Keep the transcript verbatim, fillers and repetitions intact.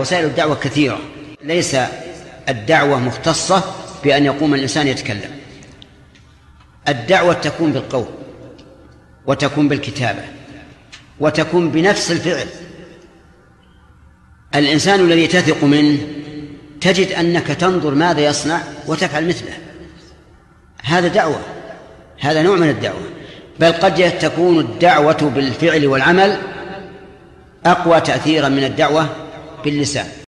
وسائل الدعوة كثيرة، ليس الدعوة مختصة بأن يقوم الإنسان يتكلم. الدعوة تكون بالقول، وتكون بالكتابة، وتكون بنفس الفعل. الإنسان الذي تثق منه تجد أنك تنظر ماذا يصنع وتفعل مثله، هذا دعوة، هذا نوع من الدعوة. بل قد تكون الدعوة بالفعل والعمل أقوى تأثيرا من الدعوة باللسان.